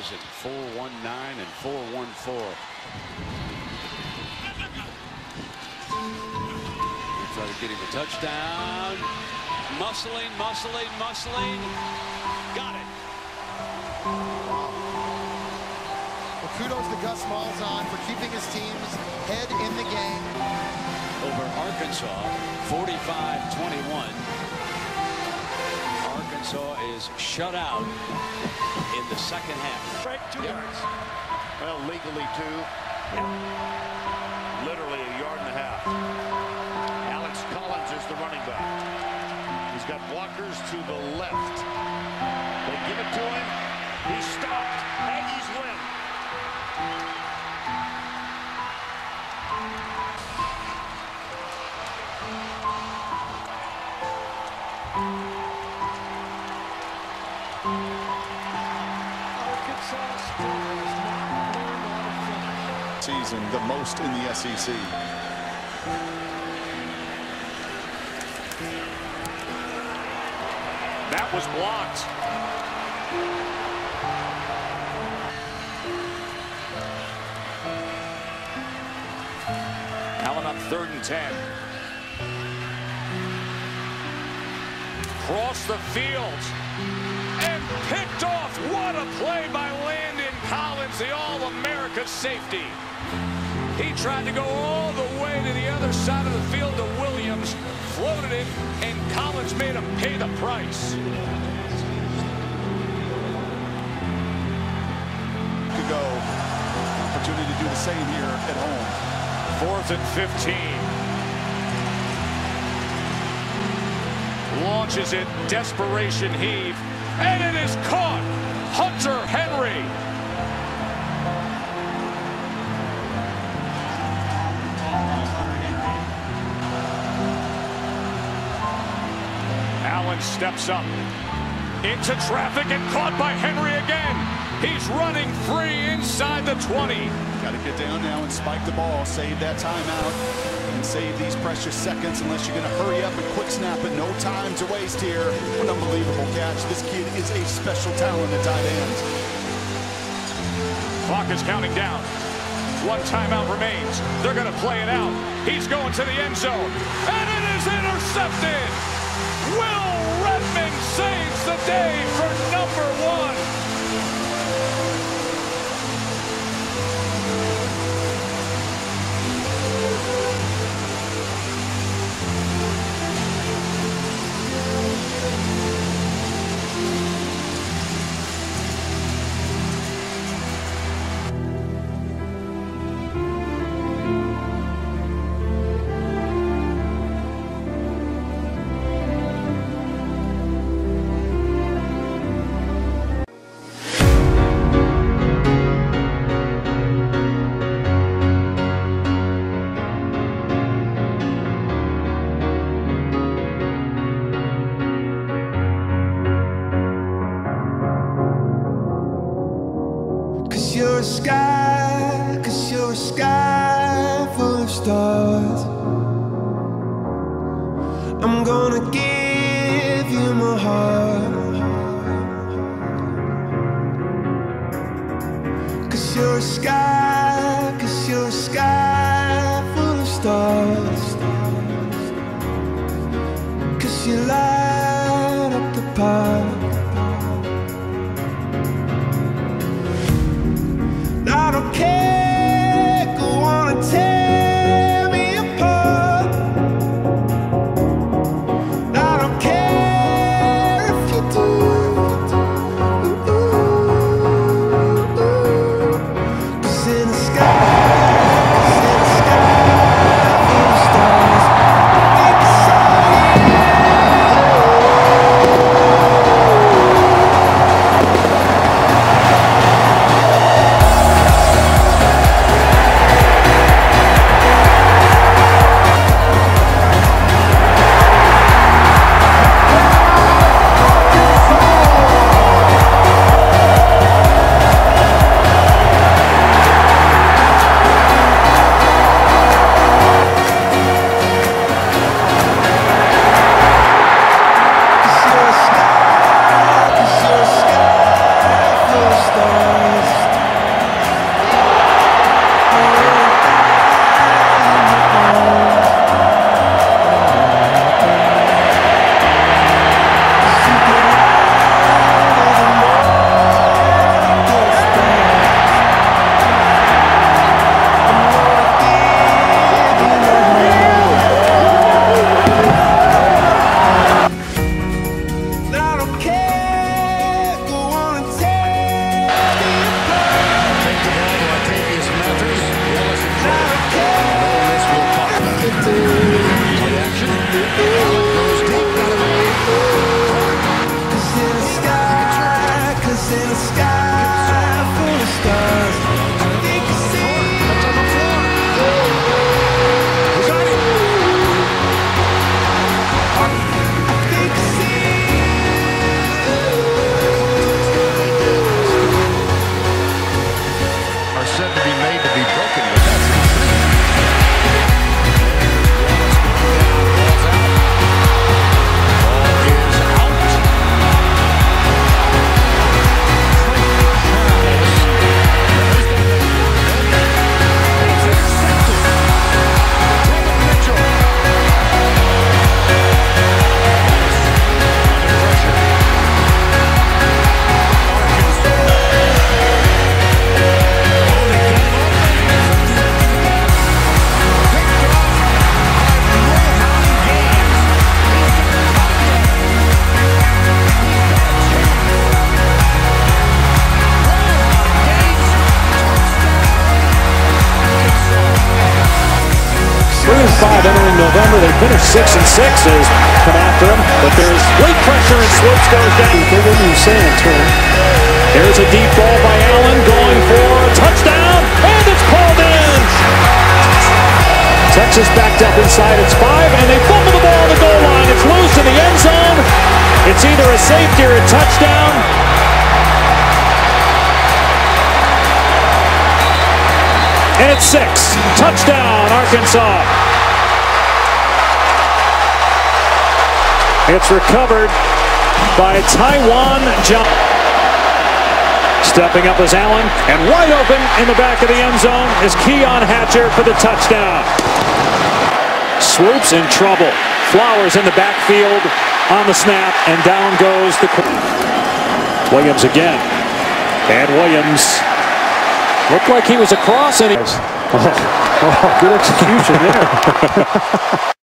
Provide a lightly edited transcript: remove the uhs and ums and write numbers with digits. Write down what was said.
guys at 4.19 and 4.14. Try to get him a touchdown. Muscling. Got it. Well, kudos to Gus Malzahn for keeping his team's head in the game. Over Arkansas, 45-21. Arkansas is shut out in the second half. Right, 2 yards. Well, legally 2. Literally a yard and a half. Alex Collins is the running back. He's got blockers to the left. They give it to him. He's stopped. Aggies win. Season the most in the SEC. That was blocked. Allen on 3rd and 10. Cross the field and picked off. What a play by Landon Collins, the All-America safety. He tried to go all the way to the other side of the field to Williams, floated it, and Collins made him pay the price. To go. Opportunity to do the same here at home. 4th and 15. Launches it, desperation heave, and it is caught. Hunter Henry. Allen steps up into traffic and caught by Henry again. He's running free inside the 20. Got to get down now and spike the ball, save that timeout, and save these precious seconds unless you're going to hurry up and quick snap it. No time to waste here. An unbelievable catch. This kid is a special talent at tight end. Clock is counting down. 1 timeout remains. They're going to play it out. He's going to the end zone, and it is intercepted. Will Redmond saves the day for number 1. Cause you're a sky full of stars. I'm gonna give you my heart. Cause you're a sky full of stars. Cause you light up the park. I don't care, go on and tear me apart. I don't care if you do. Cause in the sky full of stars, I think I saw you. finished 6-6 as come after him, but there's weight pressure and Swoops goes down. What are you saying to him? There's a deep ball by Allen going for a touchdown, and it's called in. Texas backed up inside its 5, and they fumble the ball on the goal line. It's loose in the end zone. It's either a safety or a touchdown. And it's 6. Touchdown, Arkansas. It's recovered by Taiwan John. Stepping up is Allen, and wide open in the back of the end zone is Keon Hatcher for the touchdown. Swoops in trouble. Flowers in the backfield on the snap, and down goes the Williams again. And Williams looked like he was across, and he... good execution there.